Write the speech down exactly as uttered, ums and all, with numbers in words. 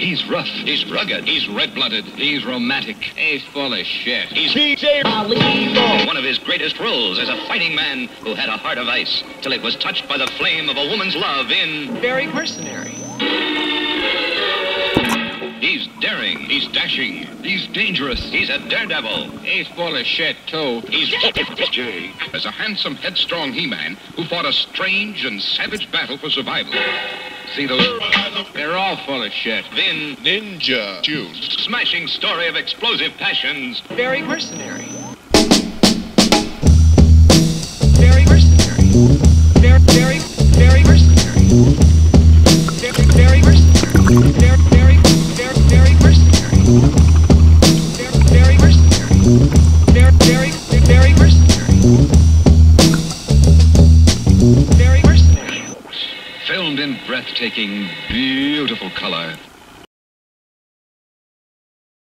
He's rough. He's rugged. He's red-blooded. He's romantic. He's full of shit. He's one of his greatest roles as a fighting man who had a heart of ice till it was touched by the flame of a woman's love in... Very mercenary. He's daring. He's dashing. He's dangerous. He's a daredevil. He's full of shit, too. He's Jake. As a handsome, headstrong He-Man who fought a strange and savage battle for survival. See those? They're all full of shit. Then... Ninja Tunes. Smashing story of explosive passions. Very mercenary. Very mercenary. Very, very, very mercenary. Very, very mercenary. Very, very, very, very mercenary. Very, very mercenary. Very, very, very mercenary. Very mercenary. Filmed in breathtaking, beautiful color.